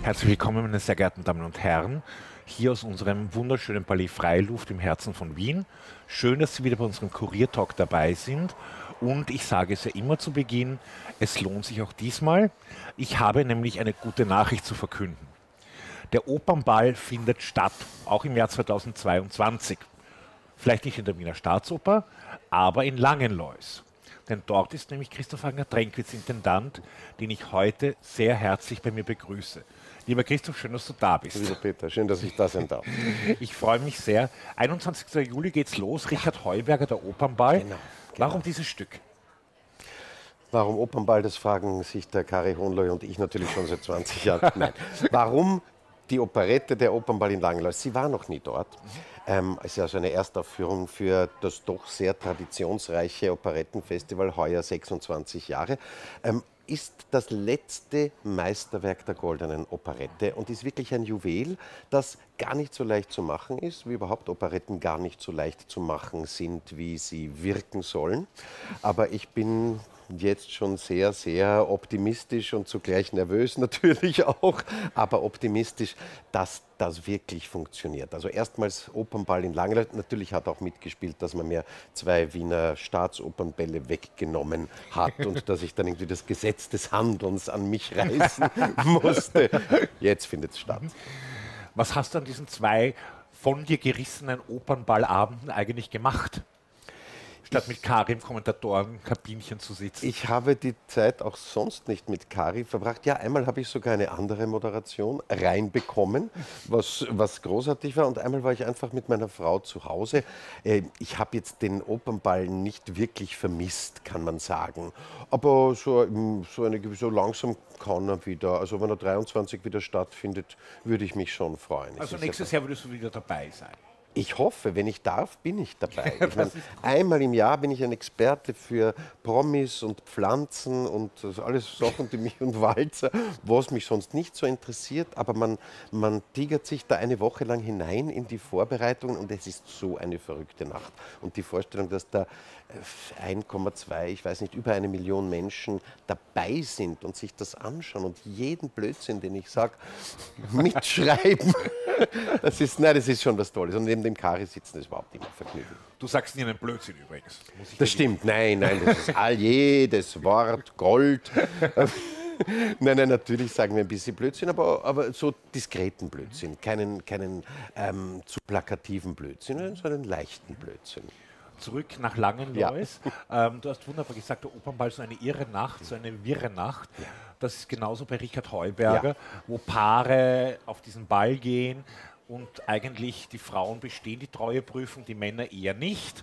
Herzlich willkommen, meine sehr geehrten Damen und Herren, hier aus unserem wunderschönen Palais Freiluft im Herzen von Wien. Schön, dass Sie wieder bei unserem Kuriertalk dabei sind. Und ich sage es ja immer zu Beginn, es lohnt sich auch diesmal. Ich habe nämlich eine gute Nachricht zu verkünden. Der Opernball findet statt, auch im Jahr 2022. Vielleicht nicht in der Wiener Staatsoper, aber in Langenlois. Denn dort ist nämlich Christoph Wagner-Tränkwitz Intendant, den ich heute sehr herzlich bei mir begrüße. Lieber Christoph, schön, dass du da bist. Lieber Peter, schön, dass ich da sein darf. Ich freue mich sehr. 21. Juli geht's los, Richard Heuberger, der Opernball. Genau. Warum dieses Stück? Warum Opernball, das fragen sich der Kari Hohenlohe und ich natürlich schon seit 20 Jahren. Nein. Warum die Operette, der Opernball in Langenlois? Sie war noch nie dort. Es ist also eine Erstaufführung für das doch sehr traditionsreiche Operettenfestival, heuer 26 Jahre. Ist das letzte Meisterwerk der Goldenen Operette und ist wirklich ein Juwel, das gar nicht so leicht zu machen ist, wie überhaupt Operetten gar nicht so leicht zu machen sind, wie sie wirken sollen. Aber ich bin jetzt schon sehr, sehr optimistisch und zugleich nervös natürlich auch, aber optimistisch, dass das wirklich funktioniert. Also erstmals Opernball in Langenlois. Natürlich hat auch mitgespielt, dass man mir 2 Wiener Staatsopernbälle weggenommen hat und dass ich dann irgendwie das Gesetz des Handelns an mich reißen musste. Jetzt findet es statt. Was hast du an diesen 2 von dir gerissenen Opernballabenden eigentlich gemacht? Statt mit Kari im Kommentatorenkabinchen zu sitzen. Ich habe die Zeit auch sonst nicht mit Kari verbracht. Ja, einmal habe ich sogar eine andere Moderation reinbekommen, was großartig war. Und einmal war ich einfach mit meiner Frau zu Hause. Ich habe jetzt den Opernball nicht wirklich vermisst, kann man sagen. Aber so langsam kann er wieder. Also wenn er 23 wieder stattfindet, würde ich mich schon freuen. Also nächstes Jahr würdest du wieder dabei sein. Ich hoffe, wenn ich darf, bin ich dabei. Ich meine, einmal im Jahr bin ich ein Experte für Promis und Pflanzen und alles Sachen, die mich und Walzer, was mich sonst nicht so interessiert. Aber man tigert sich da eine Woche lang hinein in die Vorbereitungen und es ist so eine verrückte Nacht. Und die Vorstellung, dass da 1,2, ich weiß nicht, über 1 Million Menschen dabei sind und sich das anschauen und jeden Blödsinn, den ich sage, mitschreiben. Das ist schon was Tolles. Und neben dem Kari sitzen ist überhaupt immer Vergnügen. Du sagst nie einen Blödsinn übrigens. Das stimmt, nein, das ist jedes Wort Gold. Nein, natürlich sagen wir ein bisschen Blödsinn, aber so diskreten Blödsinn. Keinen zu plakativen Blödsinn, sondern einen leichten Blödsinn. Zurück nach Langenlois. Ja. Du hast wunderbar gesagt, der Opernball ist so eine irre Nacht, so eine wirre Nacht. Ja. Das ist genauso bei Richard Heuberger, ja, wo Paare auf diesen Ball gehen und eigentlich die Frauen bestehen die Treueprüfung, die Männer eher nicht.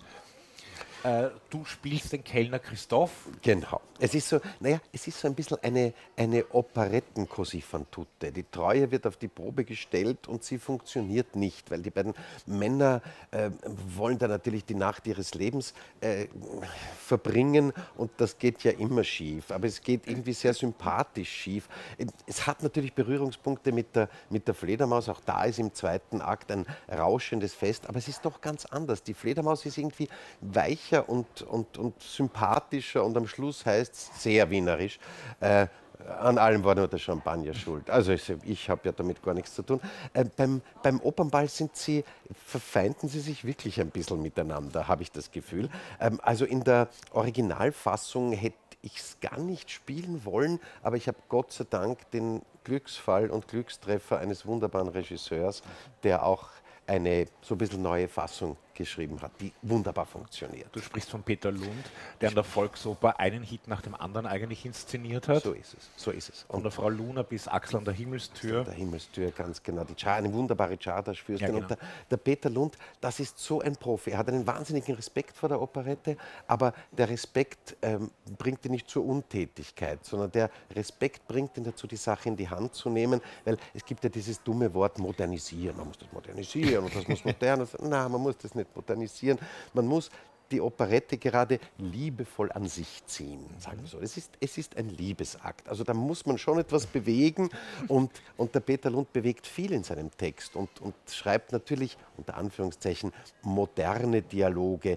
Du spielst den Kellner Christoph. Genau. Es ist so ein bisschen eine Operetten-Così fan tutte. Die Treue wird auf die Probe gestellt und sie funktioniert nicht, weil die beiden Männer wollen da natürlich die Nacht ihres Lebens verbringen und das geht ja immer schief. Aber es geht irgendwie sehr sympathisch schief. Es hat natürlich Berührungspunkte mit der Fledermaus. Auch da ist im zweiten Akt ein rauschendes Fest, aber es ist doch ganz anders. Die Fledermaus ist irgendwie weicher und sympathischer und am Schluss heißt es sehr wienerisch. An allem war nur der Champagner schuld. Also ich habe ja damit gar nichts zu tun. Beim Opernball verfeinden sie sich wirklich ein bisschen miteinander, habe ich das Gefühl. Also in der Originalfassung hätte ich es gar nicht spielen wollen, aber ich habe Gott sei Dank den Glücksfall und Glückstreffer eines wunderbaren Regisseurs, der auch eine so ein bisschen neue Fassung geschrieben hat, die wunderbar funktioniert. Du sprichst von Peter Lund, der an der Volksoper einen Hit nach dem anderen eigentlich inszeniert hat. So ist es. Von der Frau Luna bis Axel an der Himmelstür. An der Himmelstür, ganz genau. Eine wunderbare Czardas-Fürstin. Ja, genau. Und der Peter Lund, das ist so ein Profi. Er hat einen wahnsinnigen Respekt vor der Operette, aber der Respekt bringt ihn nicht zur Untätigkeit, sondern der Respekt bringt ihn dazu, die Sache in die Hand zu nehmen, weil es gibt ja dieses dumme Wort modernisieren. Man muss das modernisieren und das muss moderner sein. Nein, man muss das nicht modernisieren. Man muss die Operette gerade liebevoll an sich ziehen, sagen wir so. Es ist ein Liebesakt. Also da muss man schon etwas bewegen und der Peter Lund bewegt viel in seinem Text und schreibt natürlich, unter Anführungszeichen, moderne Dialoge,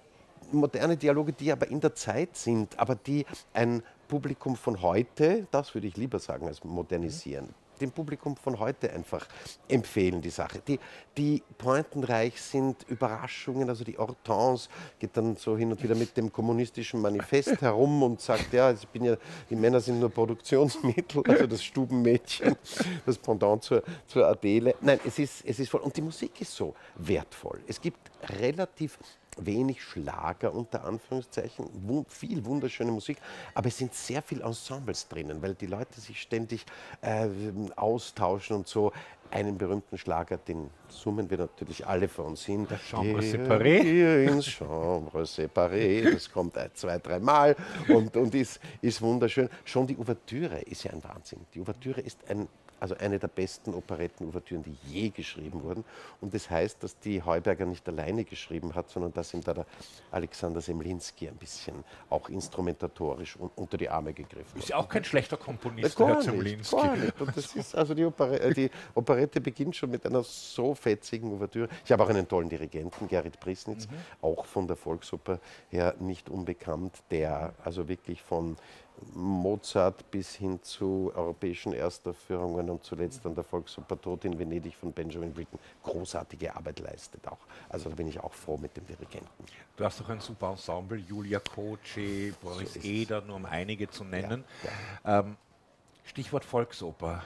die aber in der Zeit sind, aber die ein Publikum von heute, das würde ich lieber sagen als modernisieren, dem Publikum von heute einfach empfehlen, die Sache. Die pointenreich sind, Überraschungen, also die Hortense geht dann so hin und wieder mit dem kommunistischen Manifest herum und sagt, ja, die Männer sind nur Produktionsmittel, also das Stubenmädchen, das Pendant zur Adele. Nein, es ist voll. Und die Musik ist so wertvoll. Es gibt relativ wenig Schlager unter Anführungszeichen, viel wunderschöne Musik, aber es sind sehr viele Ensembles drinnen, weil die Leute sich ständig austauschen und so. Einen berühmten Schlager, den summen wir natürlich alle von uns hin. Das Chambre séparée. Hier ins Chambre séparée. Das kommt zwei, dreimal und ist wunderschön. Schon die Ouvertüre ist ja ein Wahnsinn. Die Ouvertüre ist eine der besten Operetten-Ouvertüren, die je geschrieben wurden. Und das heißt, dass die Heuberger nicht alleine geschrieben hat, sondern dass ihm da der Alexander Semlinski ein bisschen auch instrumentatorisch unter die Arme gegriffen hat. Ist ja auch kein schlechter Komponist, der Herr Semlinski. Gar nicht. Und das ist, also die Operette beginnt schon mit einer so fetzigen Ouvertüre. Ich habe auch einen tollen Dirigenten, Gerrit Priesnitz, auch von der Volksoper her nicht unbekannt, der also wirklich von Mozart bis hin zu europäischen Erstaufführungen und zuletzt an der Volksoper Tod in Venedig von Benjamin Britten großartige Arbeit leistet auch. Also da bin ich auch froh mit dem Dirigenten. Du hast doch ein super Ensemble, Julia Koce, Boris Eder, nur um einige zu nennen. Ja. Stichwort Volksoper.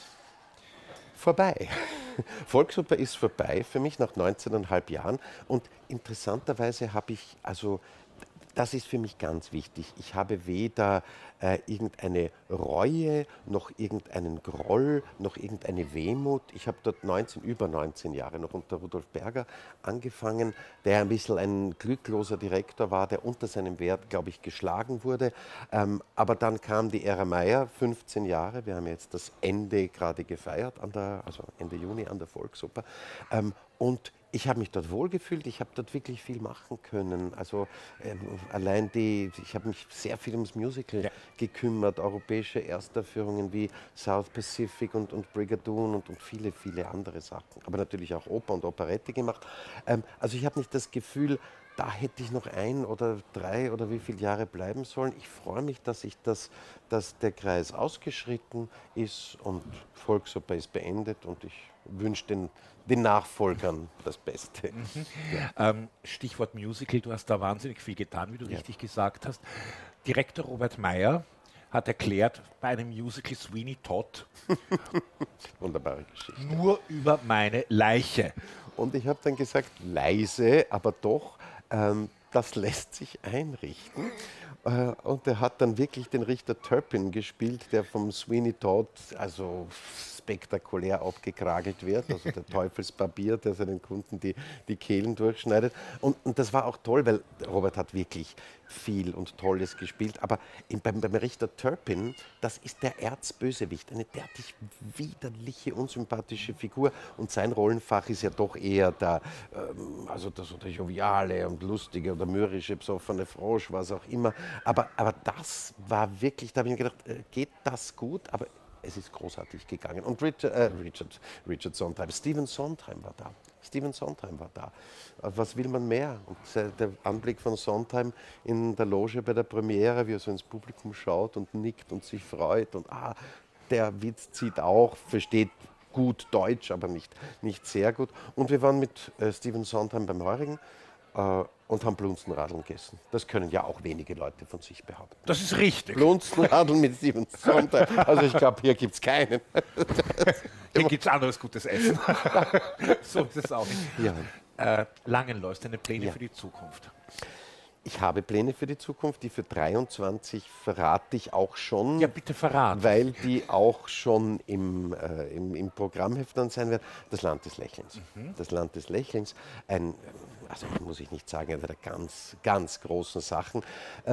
Vorbei. Volksoper ist vorbei für mich nach 19,5 Jahren und interessanterweise habe ich das ist für mich ganz wichtig. Ich habe weder irgendeine Reue, noch irgendeinen Groll, noch irgendeine Wehmut. Ich habe dort über 19 Jahre noch unter Rudolf Berger angefangen, der ein bisschen ein glückloser Direktor war, der unter seinem Wert, glaube ich, geschlagen wurde. Aber dann kam die Ära Meyer, 15 Jahre. Wir haben jetzt das Ende gerade gefeiert, also Ende Juni an der Volksoper. Und ich habe mich dort wohlgefühlt, ich habe dort wirklich viel machen können. Also ich habe mich sehr viel ums Musical gekümmert, europäische Erstaufführungen wie South Pacific und Brigadoon und viele, viele andere Sachen. Aber natürlich auch Oper und Operette gemacht. Also ich habe nicht das Gefühl, da hätte ich noch 1 oder 3 oder wie viele Jahre bleiben sollen. Ich freue mich, dass der Kreis ausgeschritten ist und Volksoper ist beendet und ich wünsche den Nachfolgern das Beste. Stichwort Musical, du hast da wahnsinnig viel getan, wie du richtig gesagt hast. Direktor Robert Meyer hat erklärt, bei einem Musical Sweeney Todd wunderbare Geschichte. Nur über meine Leiche. Und ich habe dann gesagt, leise, aber doch, das lässt sich einrichten. Und er hat dann wirklich den Richter Turpin gespielt, der vom Sweeney Todd also spektakulär abgekragelt wird, also der Teufelsbarbier, der seinen Kunden die Kehlen durchschneidet. Und das war auch toll, weil Robert hat wirklich viel und Tolles gespielt, aber beim Richter Turpin, das ist der Erzbösewicht, eine derartig widerliche, unsympathische Figur und sein Rollenfach ist ja doch eher der joviale und lustige oder mürrische, besoffene Frosch, was auch immer, aber das war wirklich, da habe ich mir gedacht, geht das gut, aber es ist großartig gegangen. Und Richard Sondheim, Stephen Sondheim war da. Was will man mehr? Und der Anblick von Sondheim in der Loge bei der Premiere, wie er so ins Publikum schaut und nickt und sich freut und der Witz zieht auch, versteht gut Deutsch, aber nicht sehr gut. Und wir waren mit Stephen Sondheim beim Heurigen und haben Blunzenradeln gegessen. Das können ja auch wenige Leute von sich behaupten. Das ist richtig. Blunzenradeln mit Stephen Sondheim. Also ich glaube, hier gibt es keinen. Hier gibt es anderes gutes Essen. So ist es auch nicht. Ja. Langenlois, deine Pläne für die Zukunft? Ich habe Pläne für die Zukunft, die für 23 verrate ich auch schon. Ja, bitte verraten. Weil die auch schon im Programmheft dann sein werden. Das Land des Lächelns. Das Land des Lächelns, also muss ich nicht sagen, eine der ganz, ganz großen Sachen.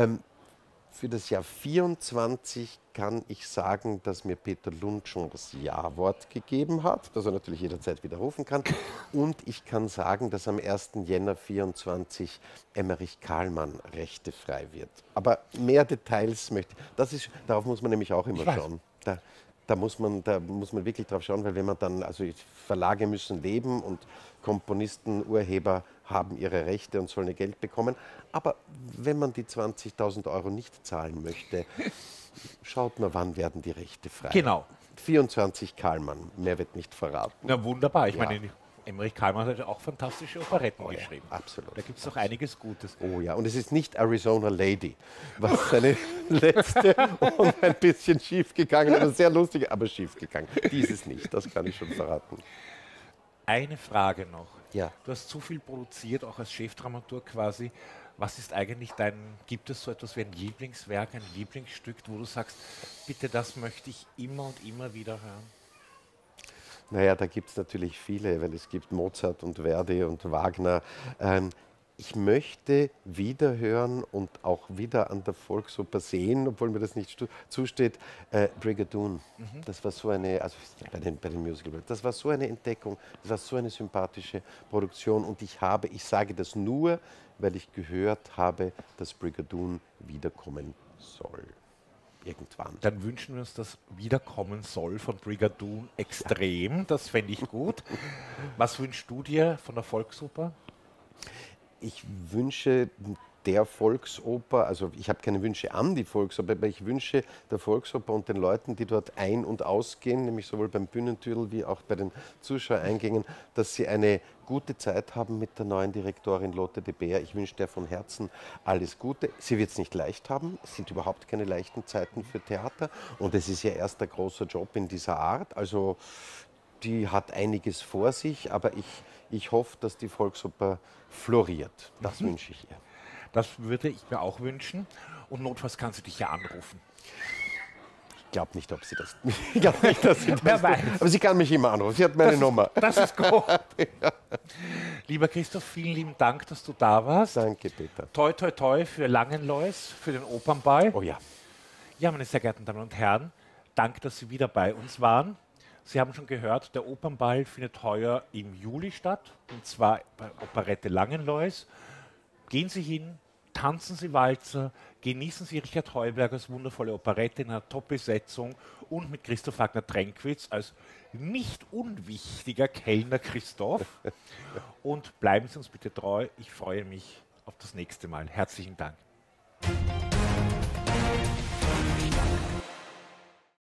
Für das Jahr 24 kann ich sagen, dass mir Peter Lund schon das Ja-Wort gegeben hat, das er natürlich jederzeit widerrufen kann. Und ich kann sagen, dass am 1. Jänner 24 Emmerich Kahlmann rechtefrei wird. Aber mehr Details darauf muss man nämlich auch immer schauen. Da muss man wirklich drauf schauen, weil wenn man dann, also Verlage müssen leben und Komponisten, Urheber haben ihre Rechte und sollen ihr Geld bekommen. Aber wenn man die 20.000 € nicht zahlen möchte, schaut man, wann werden die Rechte frei. Genau. 24 Kallmann, mehr wird nicht verraten. Na wunderbar, ich Ja. meine, Emmerich Kallmann hat ja auch fantastische Operetten Oh ja, geschrieben. absolut. Da gibt es doch einiges Gutes. Oh ja, und es ist nicht Arizona Lady, was seine letzte und ein bisschen schief gegangen, aber sehr lustig, aber schief gegangen. Dieses nicht, das kann ich schon verraten. Eine Frage noch. Ja. Du hast zu viel produziert, auch als Chefdramaturg quasi. Was ist eigentlich gibt es so etwas wie ein Lieblingswerk, ein Lieblingsstück, wo du sagst, bitte, das möchte ich immer und immer wieder hören? Naja, da gibt es natürlich viele, weil es gibt Mozart und Verdi und Wagner. Ich möchte wieder hören und auch wieder an der Volksoper sehen, obwohl mir das nicht zusteht, Brigadoon. Das war so eine, also bei den Musicals, das war so eine Entdeckung, das war so eine sympathische Produktion und ich sage das nur, weil ich gehört habe, dass Brigadoon wiederkommen soll. Irgendwann. Dann wünschen wir uns, dass Wiederkommen soll von Brigadoon extrem. Das fände ich gut. Was wünschst du dir von der Volksoper? Ich wünsche der Volksoper, also ich habe keine Wünsche an die Volksoper, aber ich wünsche der Volksoper und den Leuten, die dort ein- und ausgehen, nämlich sowohl beim Bühnentürl wie auch bei den Zuschauereingängen, dass sie eine gute Zeit haben mit der neuen Direktorin Lotte de Beer. Ich wünsche der von Herzen alles Gute. Sie wird es nicht leicht haben, es sind überhaupt keine leichten Zeiten für Theater und es ist ja erst ein großer Job in dieser Art, also die hat einiges vor sich, aber ich hoffe, dass die Volksoper floriert. Das wünsche ich ihr. Das würde ich mir auch wünschen. Und notfalls kann sie dich ja anrufen. Ich glaube nicht, ob sie das. Ich glaube nicht, dass sie das. Wer weiß. Aber sie kann mich immer anrufen. Sie hat meine Nummer. Das ist gut. Lieber Christoph, vielen lieben Dank, dass du da warst. Danke, Peter. Toi, toi, toi für Langenlois, für den Opernball. Oh ja. Ja, meine sehr geehrten Damen und Herren, danke, dass Sie wieder bei uns waren. Sie haben schon gehört, der Opernball findet heuer im Juli statt, und zwar bei Operette Langenlois. Gehen Sie hin, tanzen Sie Walzer, genießen Sie Richard Heubergers wundervolle Operette in einer Top-Besetzung und mit Christoph Wagner-Tränkwitz als nicht unwichtiger Kellner Christoph. Und bleiben Sie uns bitte treu. Ich freue mich auf das nächste Mal. Herzlichen Dank.